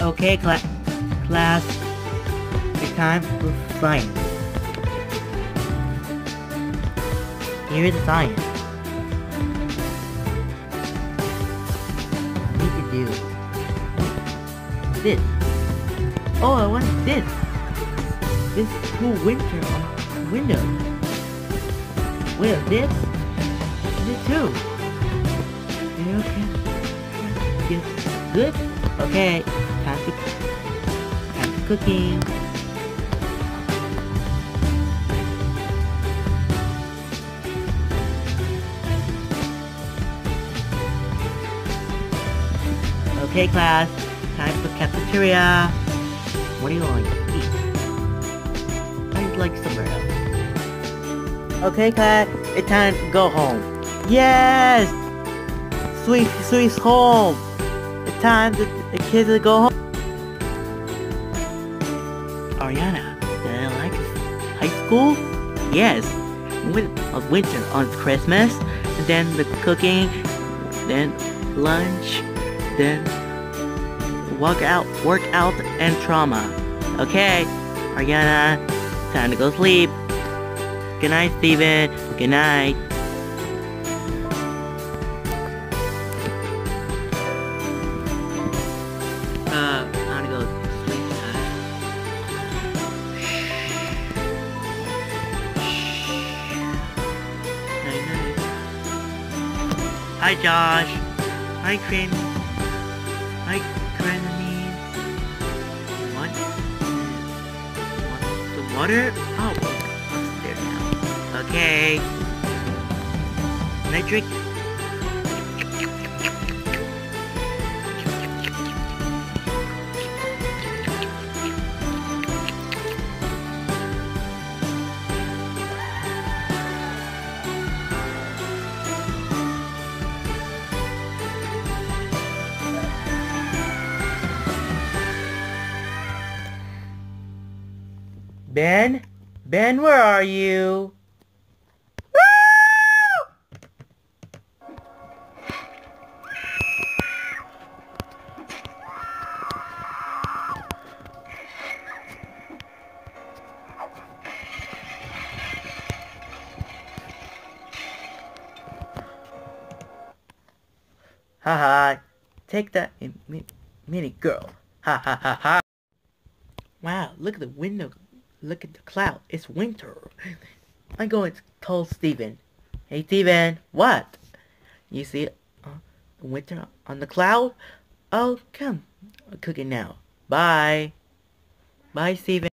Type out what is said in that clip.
Okay, class, it's time for science. Here's the science. I need to do this. Oh, I want this. This cool winter on window. Wait, this? This too. Okay. Yes. Good? Okay. Time for cooking. Okay, class. Time for cafeteria. What do you want to eat? I'd like somewhere else. Okay, class. It's time to go home. Yes! Sweet's home. It's time for the kids to go home. Ariana, did I like high school? Yes. Winter on Christmas, and then the cooking, then lunch, then work out, and trauma. Okay, Ariana, time to go sleep. Good night, Steven. Good night. I'm gonna go sleep time. Night night. Hi, Josh. Hi, Cream. Hi, Grenadine. What? The water? Oh, it's there now. Okay. Can I drink? Ben? Ben, where are you? Haha, take that mini girl. Ha ha ha ha. Wow, look at the window. Look at the cloud. It's winter. I'm going to tell Steven. Hey, Steven, what? You see winter on the cloud? Oh, come. I'm cooking now. Bye. Bye, Steven.